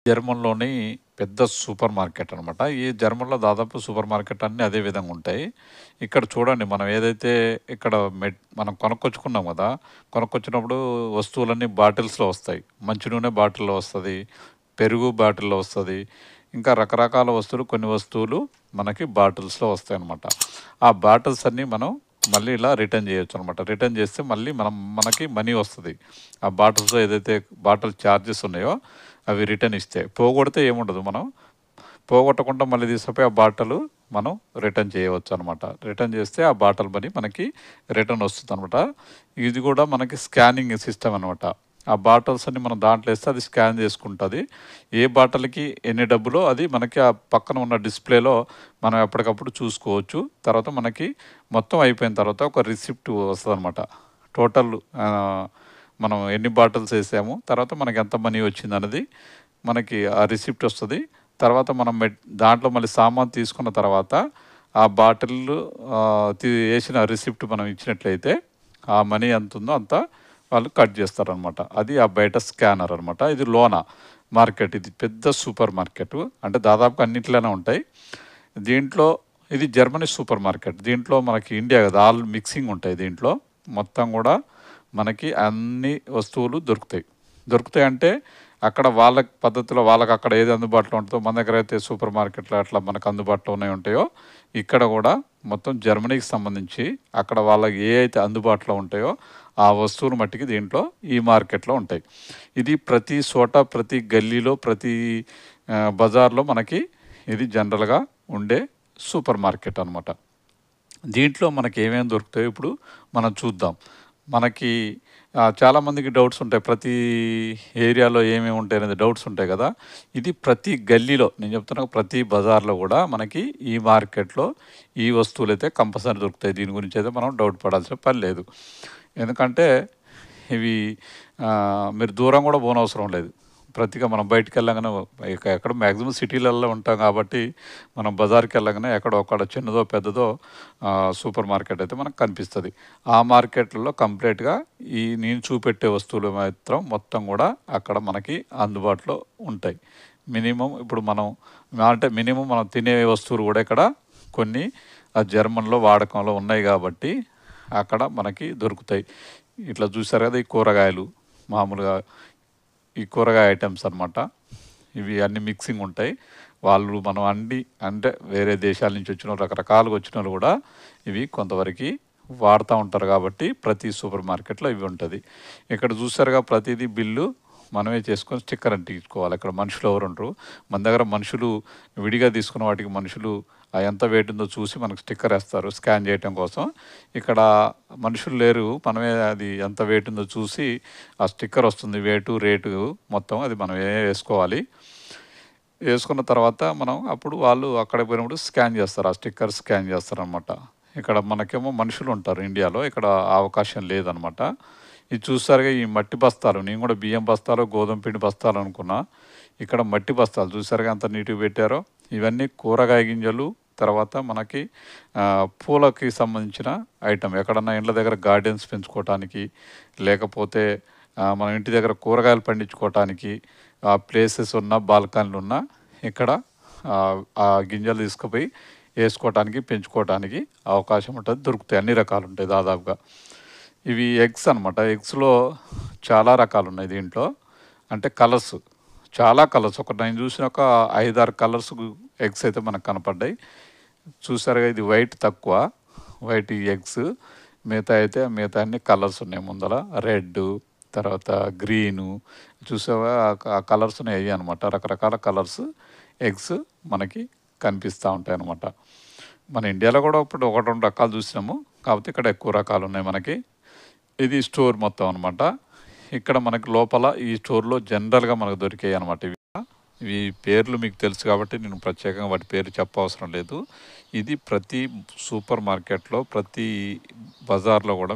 జర్మన్‌లోని పెద్ద super market అనమాట. ఈ జర్మన్‌లో దాదాపు సూపర్ మార్కెట్ అన్నీ అదే విధంగా ఉంటాయి. ఇక్కడ చూడండి మనం ఏదైతే ఇక్కడ మనం కొనుక్కొచ్చుకున్నాం గదా! కొనుక్కొచ్చినప్పుడు వస్తువులన్నీ బాటిల్స్‌లో వస్తాయి. మంచి నూనె బాటిల్‌లో వస్తది. పెరుగు బాటిల్‌లో వస్తది. ఇంకా రకరకాల వస్తువులు కొన్ని వస్తువులు మనకి బాటిల్స్‌లో వస్తాయన్నమాట. ఆ బాటిల్స్ అన్నీ మనం మళ్ళీ ఇలా రిటర్న్ చేయొచ్చనమాట. రిటర్న్ చేస్తే మళ్ళీ మనకి మనీ వస్తది. ఆ బాటిల్స్‌లో ఏదైతే బాటిల్ చార్జెస్ ఉన్నాయో అవి రిటర్న్ ఇస్తే. పోగొడితే ఏముండదు. మనం పోగొట్టకుండా మళ్ళీ తీసుకుపోయి ఆ బాటలు మనం రిటర్న్ చేయవచ్చనమాట. రిటర్న్ చేస్తే ఆ బాటిల్ మనీ మనకి రిటర్న్ వస్తుందనమాట. ఇది కూడా మనకి స్కానింగ్ సిస్టమ్ అనమాట. ఆ బాటిల్స్ అన్ని మనం దాంట్లో ఏస్తే అది స్కాన్ చేసుకుంటది. ఏ బాటిల్‌కి ఎన్ని డబ్బులో అది మనకి ఆ పక్కన ఉన్న డిస్‌ప్లేలో మనం ఎప్పటికప్పుడు చూసుకోవచ్చు. తర్వాత మనకి మొత్తం అయిపోయిన తర్వాత ఒక రిసిప్ట్ వస్తదనమాట. టోటల్ మనం ఎన్ని బాటిల్స్ ఏసామో, తర్వాత మనకి ఎంత మనీ వచ్చిందన్నది మనకి ఆ రిసిప్ట్ వస్తది. తర్వాత మనం దాంట్లో మళ్ళీ సామాను తీసుకున్న తర్వాత ఆ బాటిల్లు ఏసిన రిసిప్ట్ మనం ఇచ్చినట్లయితే ఆ మనీ ఎంతుందో అంత వాళ్ళు కట్ చేస్తారనమాట. అది ఆ బయట స్కానర్ అనమాట. ఇది లోన మార్కెట్. ఇది పెద్ద సూపర్ మార్కెటు. అంటే దాదాపుగా అన్నిట్లోనే ఉంటాయి. దీంట్లో ఇది జర్మనీ సూపర్ మార్కెట్. దీంట్లో మనకి ఇండియా కాదు ఆల్ మిక్సింగ్ ఉంటాయి దీంట్లో. మొత్తం కూడా మనకి అన్ని వస్తువులు దొరుకుతాయి. దొరుకుతాయంటే అక్కడ వాళ్ళ పద్ధతిలో వాళ్ళకి అక్కడ ఏది అందుబాటులో ఉంటుందో మన దగ్గర అయితే సూపర్ మార్కెట్‌లో అట్లా మనకు అందుబాటులో ఉంటాయో ఇక్కడ కూడా మొత్తం జర్మనీకి సంబంధించి అక్కడ వాళ్ళకి ఏ అయితే అందుబాటులో ఉంటాయో ఆ వస్తువులు మట్టికి దీంట్లో ఈ మార్కెట్‌లో ఉంటాయి. ఇది ప్రతి చోట, ప్రతి గల్లీలో, ప్రతి బజార్‌లో మనకి ఇది జనరల్‌గా ఉండే సూపర్ మార్కెట్ అనమాట. దీంట్లో మనకి ఏమేమి దొరుకుతాయో ఇప్పుడు మనం చూద్దాం. మనకి చాలామందికి డౌట్స్ ఉంటాయి. ప్రతి ఏరియాలో ఏమేమి ఉంటాయనేది డౌట్స్ ఉంటాయి కదా! ఇది ప్రతి గల్లీలో నేను చెప్తున్నా ప్రతి బజార్‌లో కూడా మనకి ఈ మార్కెట్‌లో ఈ వస్తువులైతే కంపల్సరీ దొరుకుతాయి. దీని గురించయితే మనం డౌట్ పడాల్సిన పని లేదు. ఎందుకంటే ఇవి మీరు దూరం కూడా పోనవసరం లేదు. ప్రతిగా మనం బయటికెళ్ళంగానే ఎక్కడ మాక్సిమం సిటీలల్లో ఉంటాం కాబట్టి మనం బజార్‌కెళ్ళంగానే ఎక్కడో అక్కడ చిన్నదో, పెద్దదో సూపర్ మార్కెట్ అయితే మనకు కనిపిస్తది. ఆ మార్కెట్‌లలో కంప్లీట్‌గా ఈ నేను చూపెట్టే వస్తువులు మాత్రం మొత్తం కూడా అక్కడ మనకి అందుబాటులో ఉంటాయి. మినిమమ్ ఇప్పుడు మనం అంటే మినిమమ్ మనం తినే వస్తువులు కూడా ఇక్కడ కొన్ని జర్మన్‌లో వాడకంలో ఉన్నాయి కాబట్టి అక్కడ మనకి దొరుకుతాయి. ఇట్లా చూసారు కదా! ఈ కూరగాయలు మామూలుగా ఈ కూరగాయ ఐటెమ్స్ అనమాట. ఇవి అన్నీ మిక్సింగ్ ఉంటాయి. వాళ్ళు మనం అంటే వేరే దేశాల నుంచి వచ్చిన రకరకాలుగా వచ్చినోళ్ళు కూడా ఇవి కొంతవరకి వాడుతూ ఉంటారు కాబట్టి ప్రతి సూపర్ మార్కెట్‌లో ఇవి ఉంటది. ఇక్కడ చూసారుగా ప్రతిదీ బిల్లు మనమే చేసుకొని స్టిక్కర్ అంటించుకోవాలి. ఇక్కడ మనుషులు ఎవరు ఉండరు. మన దగ్గర మనుషులు విడిగా తీసుకున్న వాటికి మనుషులు ఎంత వెయిట్ ఉందో చూసి మనకు స్టిక్కర్ ఏస్తారు స్కాన్ చేయటం కోసం. ఇక్కడ మనుషులు లేరు. మనమే అది ఎంత వెయిట్ ఉందో చూసి ఆ స్టిక్కర్ వస్తుంది. వెయిటు, రేటు మొత్తం అది మనమే వేసుకోవాలి. వేసుకున్న తర్వాత మనం అప్పుడు వాళ్ళు అక్కడికి పోయినప్పుడు స్కాన్ చేస్తారు. ఆ స్టిక్కర్ స్కాన్ చేస్తారనమాట. ఇక్కడ మనకేమో మనుషులు ఉంటారు ఇండియాలో. ఇక్కడ ఆ అవకాశం లేదనమాట. ఇది చూసారుగా ఈ మట్టి బస్తాలు. నేను కూడా బియ్యం బస్తాలు, గోధుమ పిండి బస్తాలు అనుకున్నా. ఇక్కడ మట్టి బస్తాలు చూసారుగా ఎంత నీట్‌గా పెట్టారో. ఇవన్నీ కూరగాయ గింజలు, తర్వాత మనకి పూలకి సంబంధించిన ఐటెమ్. ఎక్కడన్నా ఇండ్ల దగ్గర గార్డెన్స్ పెంచుకోవటానికి, లేకపోతే మన ఇంటి దగ్గర కూరగాయలు పండించుకోవటానికి ప్లేసెస్ ఉన్న, బాల్కనీలున్న ఇక్కడ ఆ గింజలు తీసుకుపోయి ఏసుకోవటానికి, పెంచుకోవటానికి అవకాశం ఉంటది. దొరుకుతాయి. అన్ని రకాలుంటాయి దాదాపుగా. ఇవి ఎగ్స్ అనమాట. ఎగ్స్‌లో చాలా రకాలున్నాయి దీంట్లో. అంటే కలర్స్. చాలా కలర్స్. నేను చూసిన ఒక 5, 6 కలర్స్ ఎగ్స్ అయితే మనకు కనపడ్డాయి. చూసారుగా ఇది వైట్ తక్కువ. వైట్ ఈ ఎగ్స్. మిగతా అన్ని కలర్స్ ఉన్నాయి ముందల. రెడ్డు, తర్వాత గ్రీను చూసావా ఆ కలర్స్ ఉన్నాయి అయ్యి అనమాట. రకరకాల కలర్స్ ఎగ్స్ మనకి కనిపిస్తూ ఉంటాయన్నమాట. మన ఇండియాలో కూడా ఇప్పుడు 1, 2 రకాలు చూసినాము. కాకపోతే ఇక్కడ ఎక్కువ రకాలు ఉన్నాయి మనకి. ఇది స్టోర్ మొత్తం అనమాట. ఇక్కడ మనకి లోపల ఈ స్టోర్‌లో జనరల్‌గా మనకు దొరికాయి అనమాట ఇవి. ఇవి పేర్లు మీకు తెలుసు కాబట్టి నేను ప్రత్యేకంగా వాటి పేరు చెప్పవసరం లేదు. ఇది ప్రతి సూపర్ మార్కెట్‌లో, ప్రతి బజార్‌లో కూడా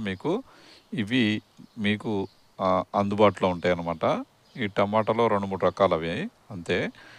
ఇవి మీకు అందుబాటులో ఉంటాయన్నమాట. ఈ టమాటాలో 2, 3 రకాలవి అంతే.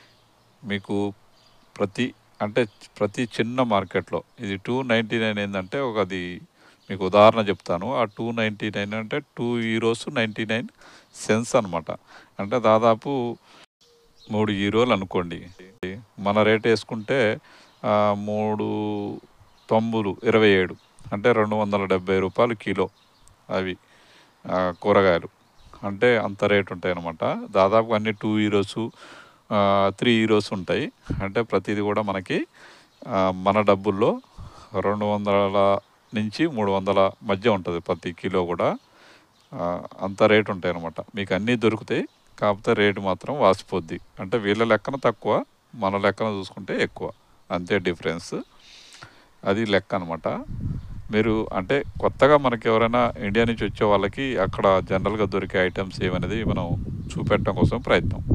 మీకు ప్రతి అంటే ప్రతి చిన్న మార్కెట్‌లో ఇది 299 ఏందంటే అది మీకు ఉదాహరణ చెప్తాను. ఆ 299 అంటే €2.99 అనమాట. అంటే దాదాపు 3 యూరోలు అనుకోండి. మన రేట్ యేసుకుంటే 3 తొంబులు 27 అంటే రూ. 270 కిలో అవి కూరగాయలు. అంటే అంత రేట్ ఉంటాయన్నమాట. దాదాపు అన్నీ 2 యూరోసు 3 యూరోస్ ఉంటాయి. అంటే ప్రతీది కూడా మనకి మన డబ్బుల్లో 200-300 మధ్య ఉంటది ప్రతి కిలో గూడా. అంత రేట్ ఉంటాయన్నమాట. మీకు అన్నీ దొరుకుతాయి. కాకపోతే రేటు మాత్రం వాసిపోద్ది. అంటే వీళ్ళ లెక్కన తక్కువ, మన లెక్కన చూసుకుంటే ఎక్కువ. అంతే డిఫరెన్స్. అది లెక్క అనమాట. మీరు అంటే కొత్తగా మనకెవరైనా ఇండియా నుంచి వచ్చే వాళ్ళకి అక్కడ జనరల్‌గా దొరికే ఐటెమ్స్ ఏవనేది మనం చూపెట్టడం కోసం ప్రయత్నం.